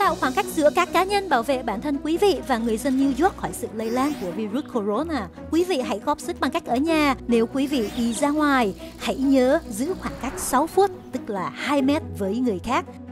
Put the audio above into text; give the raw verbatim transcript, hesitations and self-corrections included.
tạo khoảng cách giữa các cá nhân, bảo vệ bản thân quý vị và người dân New York khỏi sự lây lan của virus corona. Quý vị hãy góp sức bằng cách ở nhà. Nếu quý vị đi ra ngoài, hãy nhớ giữ khoảng cách sáu phút, tức là hai mét với người khác.